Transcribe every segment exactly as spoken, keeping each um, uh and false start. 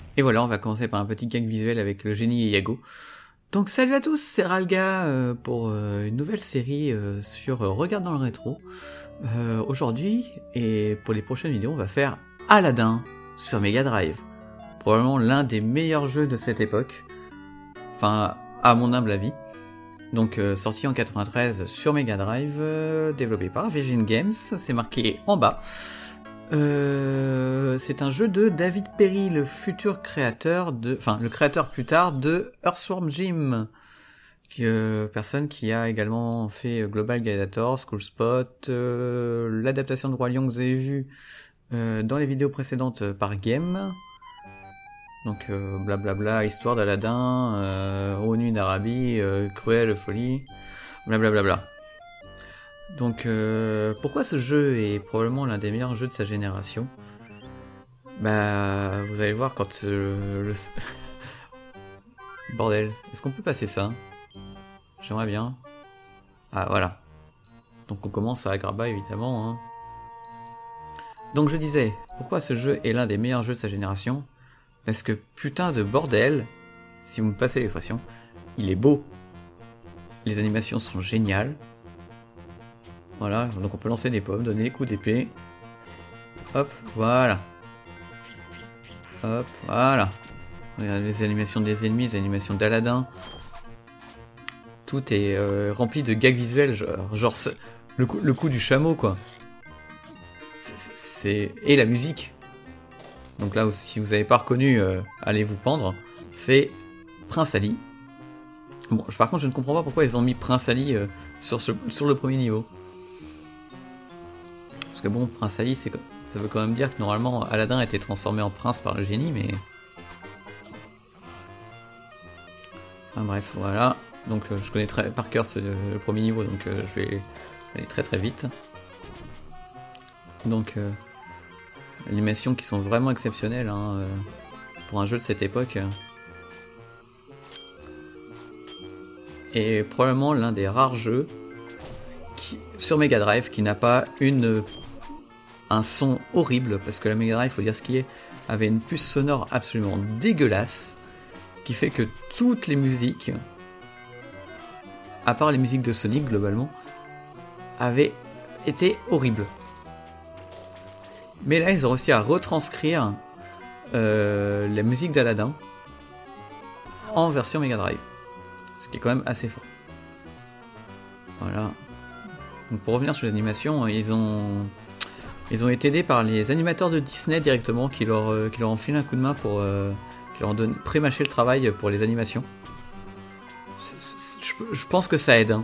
Et voilà, on va commencer par un petit gag visuel avec le génie et Yago. Donc salut à tous, c'est Ralga euh, pour euh, une nouvelle série euh, sur euh, Regarde dans le rétro. Euh, Aujourd'hui, et pour les prochaines vidéos, on va faire Aladdin sur Mega Drive. Probablement l'un des meilleurs jeux de cette époque. Enfin, à mon humble avis. Donc euh, sorti en quatre-vingt-treize sur Mega Drive, euh, développé par Virgin Games, c'est marqué en bas. Euh, c'est un jeu de David Perry, le futur créateur de, enfin le créateur plus tard de Earthworm Jim, qui, euh, personne qui a également fait Global Gladiator, School Spot, euh, l'adaptation de Roi Lion que vous avez vu euh, dans les vidéos précédentes par Game. Donc euh, blablabla, histoire d'Aladin, euh, aux nuits d'Arabie, euh, cruelle folie, blablabla. Donc euh, pourquoi ce jeu est probablement l'un des meilleurs jeux de sa génération? Bah vous allez voir quand euh, le... Bordel, est-ce qu'on peut passer ça? J'aimerais bien. Ah voilà. Donc on commence à Agrabah évidemment. Hein. Donc je disais, pourquoi ce jeu est l'un des meilleurs jeux de sa génération? Parce que putain de bordel, si vous me passez l'expression, il est beau. Les animations sont géniales. Voilà, donc on peut lancer des pommes, donner des coups d'épée. Hop, voilà. Hop, voilà. Regardez les animations des ennemis, les animations d'Aladin. Tout est euh, rempli de gags visuels, genre, genre le, coup, le coup du chameau, quoi. C'est... Et la musique. Donc là, si vous n'avez pas reconnu, euh, allez vous pendre. C'est Prince Ali. Bon, par contre, je ne comprends pas pourquoi ils ont mis Prince Ali euh, sur, ce, sur le premier niveau. Parce que bon, Prince Ali, c'est, ça veut quand même dire que normalement Aladdin a été transformé en prince par le génie, mais... Enfin bref, voilà. Donc euh, je connais très, par cœur ce, le premier niveau, donc euh, je vais aller très très vite. Donc, euh, animations qui sont vraiment exceptionnelles hein, euh, pour un jeu de cette époque. Et probablement l'un des rares jeux qui, sur Mega Drive qui n'a pas une... un son horrible, parce que la Mega Drive, faut dire ce qui est, avait une puce sonore absolument dégueulasse, qui fait que toutes les musiques, à part les musiques de Sonic globalement, avaient été horribles. Mais là, ils ont réussi à retranscrire euh, la musique d'Aladin en version Mega Drive, ce qui est quand même assez fort. Voilà. Donc pour revenir sur les animations, ils ont... Ils ont été aidés par les animateurs de Disney directement qui leur, euh, qui leur ont filé un coup de main pour euh, qui leur ont donné, pré-mâché le travail pour les animations. C'est, c'est, je, je pense que ça aide. Hein.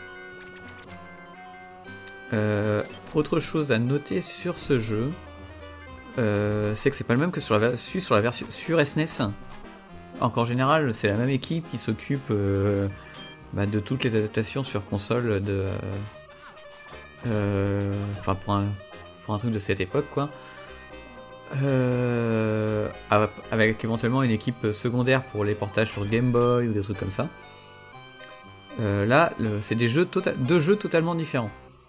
Euh, autre chose à noter sur ce jeu, euh, c'est que c'est pas le même que sur la, sur la version sur S N E S. Alors qu'en général, c'est la même équipe qui s'occupe euh, bah, de toutes les adaptations sur console de. Euh, enfin pour un. pour un truc de cette époque quoi, euh, avec éventuellement une équipe secondaire pour les portages sur Game Boy ou des trucs comme ça. Euh, là, le, c'est des jeux tota- deux jeux totalement différents.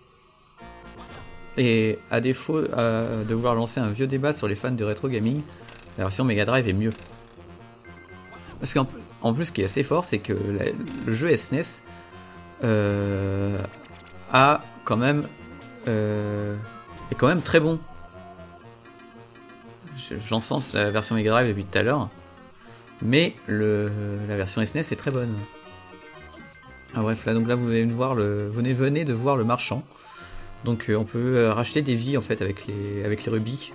Et à défaut euh, de vouloir lancer un vieux débat sur les fans de rétro gaming, la version Mega Drive est mieux. Parce qu'en en plus, ce qui est assez fort, c'est que la, le jeu S N E S euh, a quand même euh, est quand même très bon. J'encense la version Mega Drive depuis tout à l'heure, mais le, la version S N E S est très bonne. Ah bref, là donc là vous venez de voir le, venez venez de voir le marchand. Donc euh, on peut euh, racheter des vies en fait avec les avec les rubis.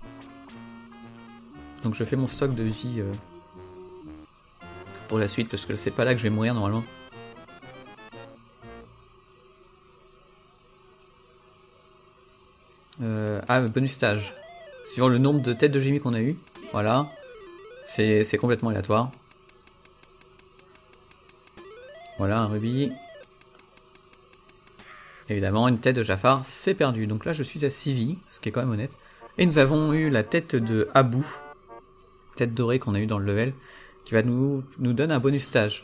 Donc je fais mon stock de vie euh, pour la suite parce que c'est pas là que je vais mourir normalement. Euh, ah, bonus stage. Suivant le nombre de têtes de Jimmy qu'on a eu. Voilà. C'est, c'est complètement aléatoire. Voilà, un rubis. Évidemment, une tête de Jafar, c'est perdu. Donc là, je suis à six vies, ce qui est quand même honnête. Et nous avons eu la tête de Abu. Tête dorée qu'on a eu dans le level. Qui va nous, nous donner un bonus stage.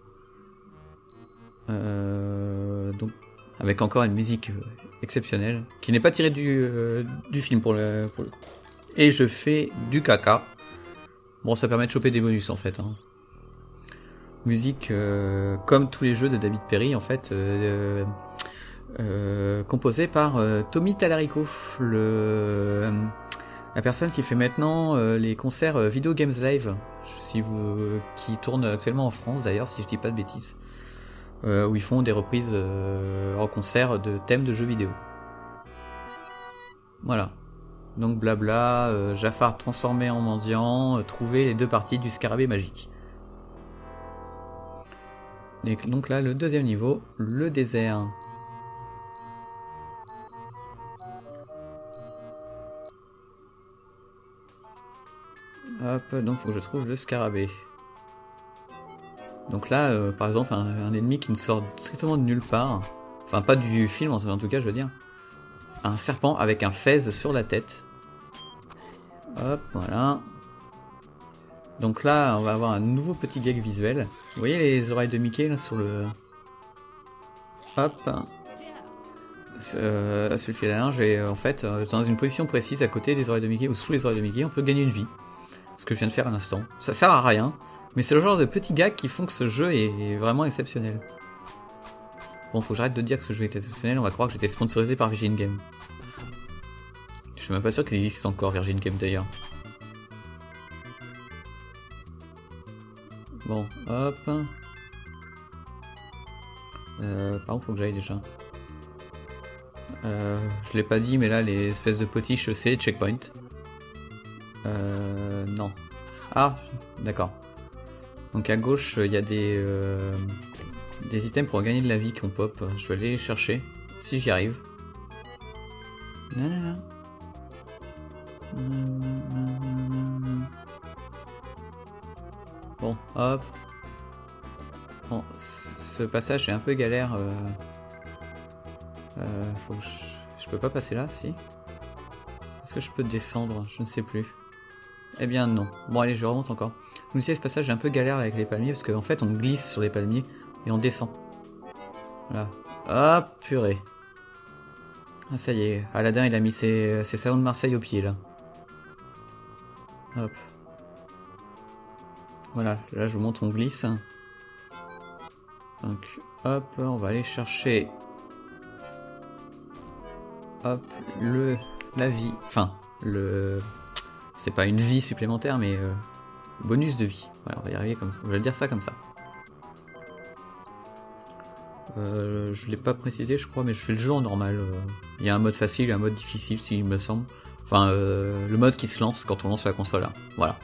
Euh, donc... avec encore une musique exceptionnelle, qui n'est pas tirée du, euh, du film pour le, pour le... Et je fais du caca. Bon, ça permet de choper des bonus en fait. Hein. Musique, euh, comme tous les jeux de David Perry, en fait, euh, euh, composée par euh, Tommy Tallarico, le, euh, la personne qui fait maintenant euh, les concerts euh, Video Games Live, si vous, qui tournent actuellement en France d'ailleurs, si je dis pas de bêtises, euh, où ils font des reprises euh, en concert de thèmes de jeux vidéo. Voilà. Donc blabla, euh, Jafar transformé en mendiant, euh, trouver les deux parties du scarabée magique. Et donc là, le deuxième niveau, le désert. Hop, donc faut que je trouve le scarabée. Donc là, euh, par exemple, un, un ennemi qui ne sort strictement de nulle part, enfin pas du film en, en tout cas, je veux dire, un serpent avec un fez sur la tête. Hop, voilà. Donc là, on va avoir un nouveau petit gag visuel. Vous voyez les oreilles de Mickey là sur le... Hop. Euh, celui-ci là, j'ai en fait dans une position précise à côté des oreilles de Mickey ou sous les oreilles de Mickey, on peut gagner une vie. Ce que je viens de faire à l'instant. Ça sert à rien, mais c'est le genre de petits gags qui font que ce jeu est vraiment exceptionnel. Bon, faut que j'arrête de dire que ce jeu est exceptionnel, on va croire que j'étais sponsorisé par Virgin Game. Je suis même pas sûr qu'il existe encore Virgin Game d'ailleurs. Bon, hop. Euh, par contre, faut que j'aille déjà. Euh, je l'ai pas dit, mais là, les espèces de potiches, c'est les checkpoints. Euh, non. Ah, d'accord. Donc à gauche, il y a des, euh, des items pour gagner de la vie qu'on pop. Je vais aller les chercher, si j'y arrive. Nanana. Bon, hop. Bon, ce passage est un peu galère. Euh... Euh, faut que je... je peux pas passer là, si? Est-ce que je peux descendre? Je ne sais plus. Eh bien non. Bon allez, je remonte encore. Vous savez, ce passage est un peu galère avec les palmiers parce qu'en fait on glisse sur les palmiers et on descend. Voilà. Ah purée. Ah ça y est, Aladdin il a mis ses, ses salons de Marseille au pied là. Hop. Voilà, là je vous montre, on glisse. Donc hop, on va aller chercher hop le la vie, enfin le c'est pas une vie supplémentaire mais euh, bonus de vie. Voilà, on va y arriver comme ça. On va dire ça comme ça. Euh, je l'ai pas précisé je crois, mais je fais le jeu en normal. Il y a un mode facile et un mode difficile s'il me semble. Enfin euh, le mode qui se lance quand on lance la console là. Voilà.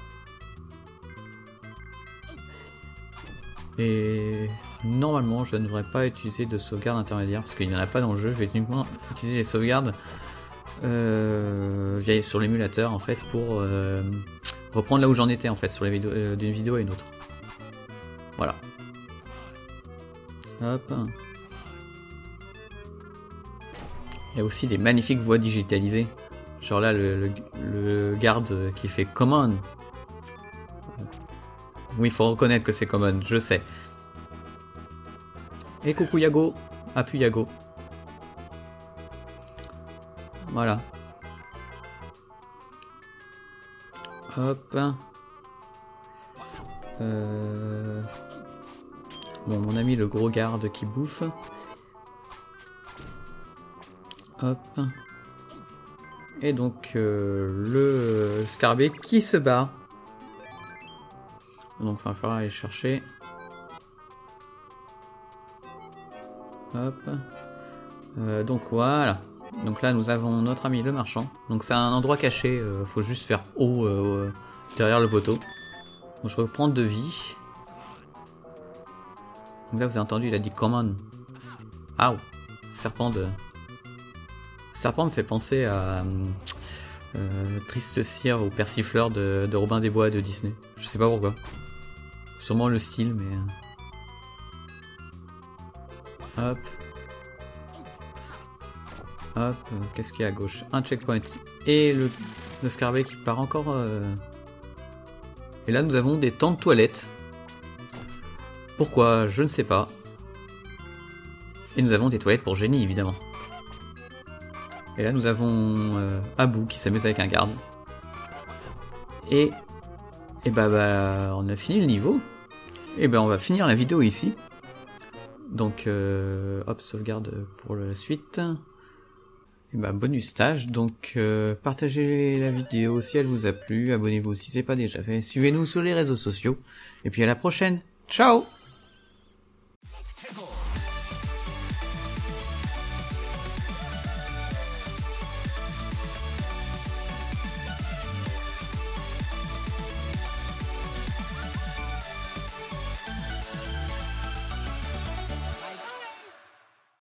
Et normalement je ne devrais pas utiliser de sauvegarde intermédiaire parce qu'il n'y en a pas dans le jeu. Je vais uniquement utiliser les sauvegardes euh, via, sur l'émulateur en fait pour euh, reprendre là où j'en étais en fait sur les vidéos euh, d'une vidéo à une autre. Voilà. Hop. Il y a aussi des magnifiques voix digitalisées. Genre là le, le, le garde qui fait command. Oui, il faut reconnaître que c'est common, je sais. Et coucou Yago. Ah, puis Yago. Voilà. Hop. Euh... Bon, mon ami le gros garde qui bouffe. Hop. Et donc, euh, le scarabée qui se bat. Donc il va falloir aller chercher. Hop. Euh, donc voilà. Donc là nous avons notre ami le marchand. Donc c'est un endroit caché. Euh, faut juste faire haut euh, derrière le poteau. Donc je reprends deux vies. Donc là vous avez entendu, il a dit common. Ah, serpent de. Serpent me fait penser à euh, Triste Cire ou Persifleur de, de Robin des Bois de Disney. Je sais pas pourquoi. Sûrement le style, mais... Hop. Hop, qu'est-ce qu'il y a à gauche? Un checkpoint. Et le, le scarabée qui part encore... Euh... Et là, nous avons des temps de toilette. Pourquoi? Je ne sais pas. Et nous avons des toilettes pour génie, évidemment. Et là, nous avons euh, Abou qui s'amuse avec un garde. Et... Et bah, bah on a fini le niveau. Et ben on va finir la vidéo ici. Donc euh, hop, sauvegarde pour la suite. Et ben bonus stage, donc euh, partagez la vidéo si elle vous a plu, abonnez-vous si c'est pas déjà fait, suivez-nous sur les réseaux sociaux, et puis à la prochaine, ciao!